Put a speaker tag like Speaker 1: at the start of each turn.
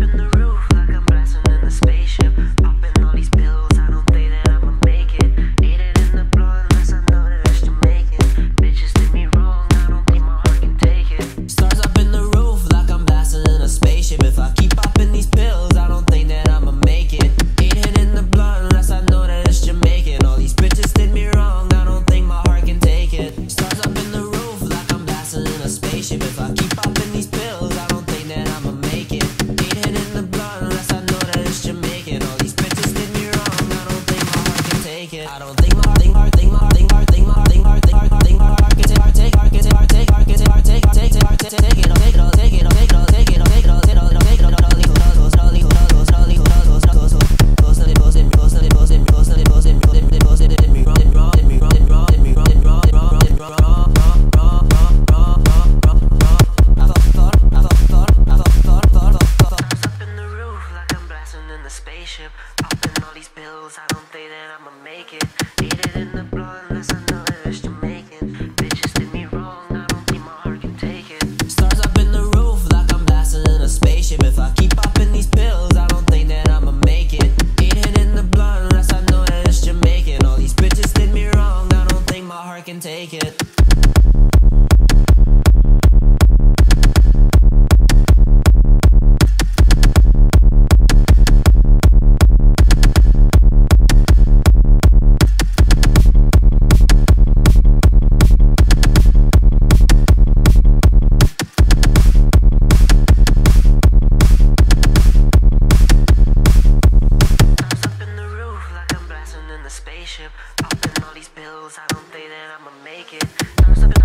Speaker 1: in the roof like I'm blasting in the spaceship. Popping all these pills, I don't think that I'ma make it. Eat it in the blood unless I know that it's Jamaican. Bitches did me wrong, I don't think my heart can take it. Stars up in the roof like I'm blasting in a spaceship. If I keep popping these pills, I don't think that I'ma make it. Eat it in the blood unless I know that it's Jamaican. All these bitches did me wrong, I don't think my heart can take it. Stars up in the roof like I'm blasting in a spaceship. If I keep popping these pills, I don't think that I'ma make it. Eat it in the blood unless I know that it's Jamaican. All these bitches did me wrong, I don't think my heart can take it. I don't think my heart can take it. In the spaceship, popping all these pills, I don't think that I'ma make it. Eat it in the blood unless I know that it's Jamaican. Bitches did me wrong, I don't think my heart can take it. Stars up in the roof like I'm blasting in a spaceship. If I keep popping these pills, I don't think that I'ma make it. Eat it in the blood unless I know that it's Jamaican. All these bitches did me wrong, I don't think my heart can take it. In the spaceship, popping all these pills, I don't think that I'ma make it.